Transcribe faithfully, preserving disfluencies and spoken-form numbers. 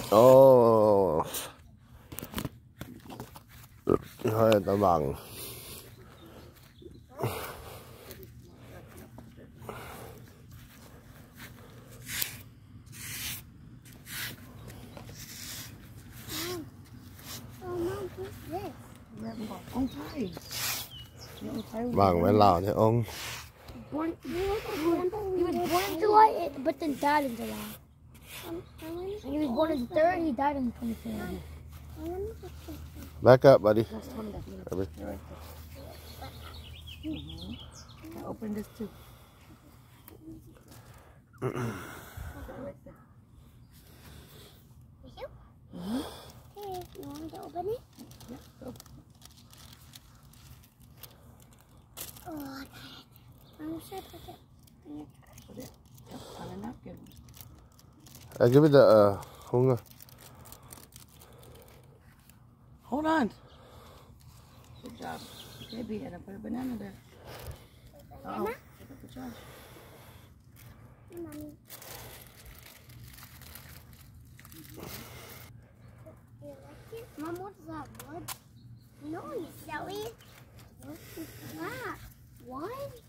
Ồ, hơi ta bằng. Bằng với lò thì ông. Born, he was born in July, but then died in July. And he was born in the third, he died in the twenty-third. Back up, buddy. I open this too. Mm-hmm. Okay, you want me to open it? Yeah, go. Oh, I got it. I'm sure put it in your trash. Put it yep, on a napkin. Uh, give me the uh, hunger. Hold on. Good job. Okay, be and I put a banana there. Uh oh, pick up the trash. Hey, Mommy. You like it? Mom, what's that? Blood? No, you silly. What's that? What?